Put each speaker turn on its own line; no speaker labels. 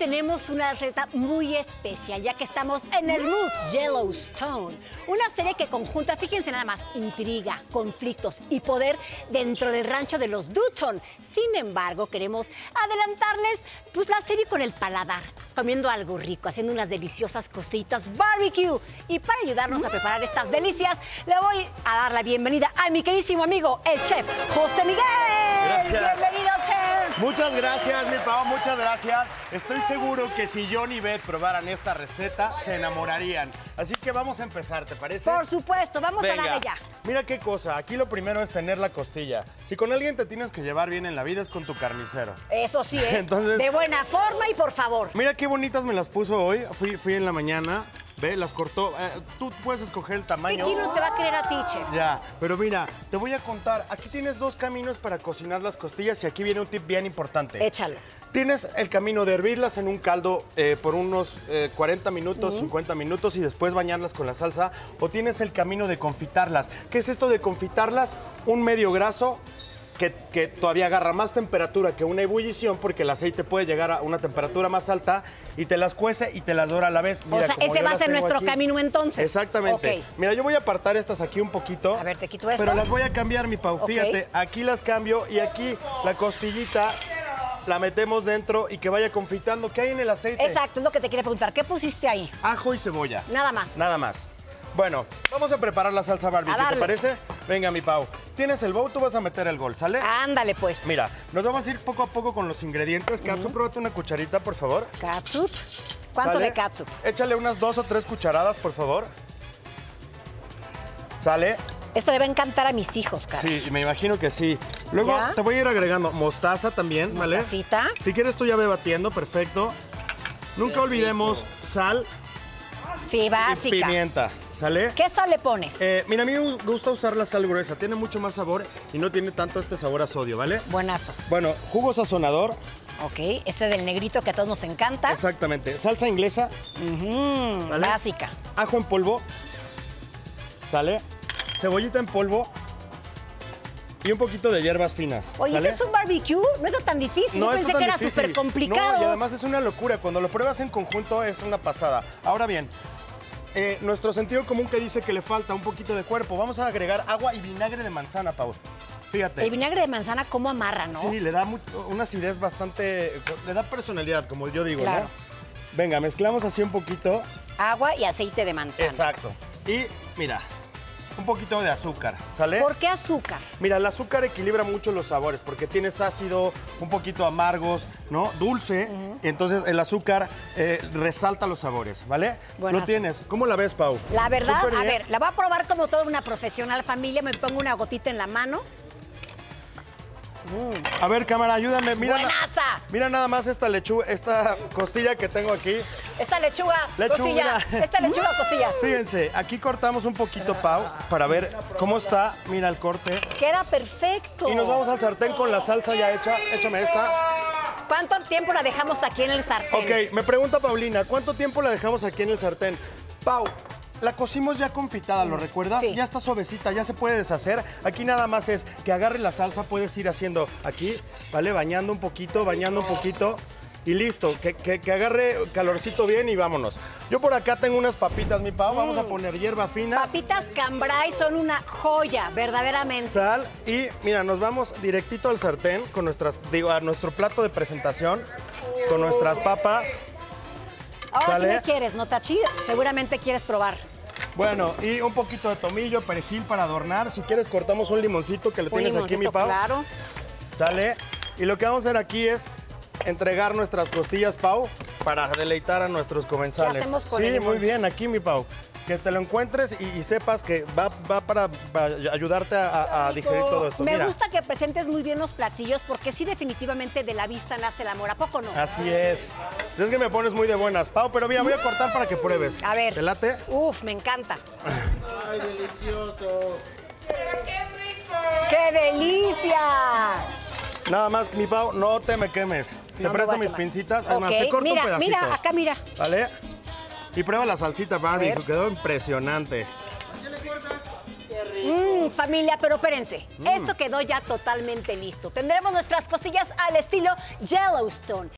tenemos una receta muy especial, ya que estamos en el mood Yellowstone. Una serie que conjunta, fíjense nada más, intriga, conflictos y poder dentro del rancho de los Dutton. Sin embargo, queremos adelantarles pues, la serie con el paladar, comiendo algo rico, haciendo unas deliciosas cositas barbecue. Y para ayudarnos a preparar estas delicias, le voy a dar la bienvenida a mi queridísimo amigo, el chef José Miguel.
Gracias.
Bienvenido, chef.
Muchas gracias, mi Pau, muchas gracias. Estoy seguro que si John y Beth probaran esta receta, se enamorarían. Así que vamos a empezar, ¿te parece?
Por supuesto, vamos a darle ya.
Mira qué cosa, aquí lo primero es tener la costilla. Si con alguien te tienes que llevar bien en la vida es con tu carnicero.
Eso sí, ¿eh?
Entonces,
de buena forma y por favor.
Mira qué bonitas me las puso hoy. Fui en la mañana, ve, las cortó. Tú puedes escoger el tamaño.
¿Qué kilo te va a querer a ti, chef?
Ya, pero mira, te voy a contar. Aquí tienes dos caminos para cocinar las costillas y aquí viene un tip bien importante.
Échalo.
Tienes el camino de hervirlas en un caldo por unos 40 minutos, 50 minutos y después bañarlas con la salsa. O tienes el camino de confitarlas. ¿Qué es esto de confitarlas? Un medio graso que todavía agarra más temperatura que una ebullición porque el aceite puede llegar a una temperatura más alta y te las cuece y te las dora a la vez. Mira,
o sea, ese va a ser nuestro camino entonces.
Exactamente.
Okay.
Mira, yo voy a apartar estas aquí un poquito.
A ver, te quito esto.
Pero las voy a cambiar, mi Pau.
Okay.
Fíjate, aquí las cambio y aquí la costillita la metemos dentro y que vaya confitando. ¿Qué hay en el aceite?
Exacto, es lo que te quería preguntar. ¿Qué pusiste ahí?
Ajo y cebolla.
Nada más.
Nada más. Bueno, vamos a preparar la salsa barbecue, ¿te parece? Venga, mi Pau. Tienes el bowl, tú vas a meter el gol, ¿sale?
Ándale, pues.
Mira, nos vamos a ir poco a poco con los ingredientes. Catsup, pruébate una cucharita, por favor.
Catsup. ¿Cuánto
¿Sale?
de catsup?
Échale unas 2 o 3 cucharadas, por favor. ¿Sale?
Esto le va a encantar a mis hijos, cara.
Sí, me imagino que sí. Luego
¿Ya?
te voy a ir agregando mostaza también, ¿vale?
Mostacita.
Si quieres tú ya ve batiendo, perfecto. Nunca olvidemos sal
Sí,
y
básica.
pimienta, ¿sale?
¿Qué sal le pones?
Mira, a mí me gusta usar la sal gruesa, tiene mucho más sabor y no tiene tanto este sabor a sodio, ¿vale?
Buenazo.
Bueno, jugo sazonador.
Ok, este del negrito que a todos nos encanta.
Exactamente. Salsa inglesa. ¿Vale?
Básica.
Ajo en polvo. ¿Sale? Cebollita en polvo. Y un poquito de hierbas finas.
Oye,
¿sale?
¿este es un barbecue? No está tan difícil.
No
Yo
está
pensé
tan
que era
difícil.
súper complicado.
No, y además es una locura. Cuando lo pruebas en conjunto es una pasada. Ahora bien, nuestro sentido común que dice que le falta un poquito de cuerpo. Vamos a agregar agua y vinagre de manzana, Pau. Fíjate.
El vinagre de manzana, ¿cómo amarra, no?
Sí, le da una acidez bastante... Le da personalidad, como yo digo,
Claro.
¿no? Venga, mezclamos así un poquito.
Agua y aceite de manzana.
Exacto. Y mira, un poquito de azúcar, ¿sale?
¿Por qué azúcar?
Mira, el azúcar equilibra mucho los sabores porque tienes ácido, un poquito amargos, ¿no? Dulce. Y entonces el azúcar resalta los sabores, ¿vale?
Buenazo.
Lo tienes. ¿Cómo la ves, Pau?
La verdad,
Súper
a
bien.
ver, la voy a probar como toda una profesional familia. Me pongo una gotita en la mano.
A ver, cámara, ayúdame. Mira,
¡Buenaza!
mira nada más esta lechuga, esta costilla que tengo aquí.
Esta lechuga, costilla.
mira.
Esta lechuga, costilla.
Fíjense, aquí cortamos un poquito, Pau, para ver cómo está. Mira el corte.
Queda perfecto.
Y nos vamos al sartén con la salsa ya hecha. Échame esta.
¿Cuánto tiempo la dejamos aquí en el sartén?
Ok, me pregunta Paulina, ¿cuánto tiempo la dejamos aquí en el sartén? Pau, la cocimos ya confitada, ¿lo recuerdas?
Sí.
Ya está suavecita, ya se puede deshacer. Aquí nada más es que agarre la salsa, puedes ir haciendo aquí, ¿vale? Bañando un poquito. Y listo, que agarre calorcito bien y vámonos. Yo por acá tengo unas papitas, mi Pau. Vamos a poner hierbas finas.
Papitas cambray son una joya, verdaderamente.
Sal y mira, nos vamos directito al sartén con a nuestro plato de presentación, con nuestras papas.
Ahora sí
¿Sale?
me quieres, ¿no, Tachi? Seguramente quieres probar.
Bueno, y un poquito de tomillo, perejil para adornar. Si quieres cortamos un limoncito que lo tienes aquí, mi
limoncito,
Pau.
claro.
¿Sale? Y lo que vamos a hacer aquí es entregar nuestras costillas, Pau, para deleitar a nuestros comensales.
¿Qué hacemos con el
Sí,
limón?
muy bien, aquí, mi Pau. Que te lo encuentres y sepas que va para ayudarte a digerir todo esto.
Me
Mira.
gusta que presentes muy bien los platillos porque sí, definitivamente de la vista nace el amor. ¿A poco no?
Así es. Es que me pones muy de buenas, Pau, pero mira, voy a cortar para que pruebes.
A ver.
¿Te late?
Uf, me encanta.
¡Ay, delicioso!
¡Qué delicia!
Nada más, mi Pau, no te me quemes.
No
te
me
presto
voy a
mis
quemar.
pincitas.
Ok,
Además, te corto
mira,
un pedacito.
mira, acá mira.
¿Vale? Y prueba la salsita Barbie,
A ver.
que quedó impresionante.
Familia, pero espérense. Esto quedó ya totalmente listo. Tendremos nuestras costillas al estilo Yellowstone.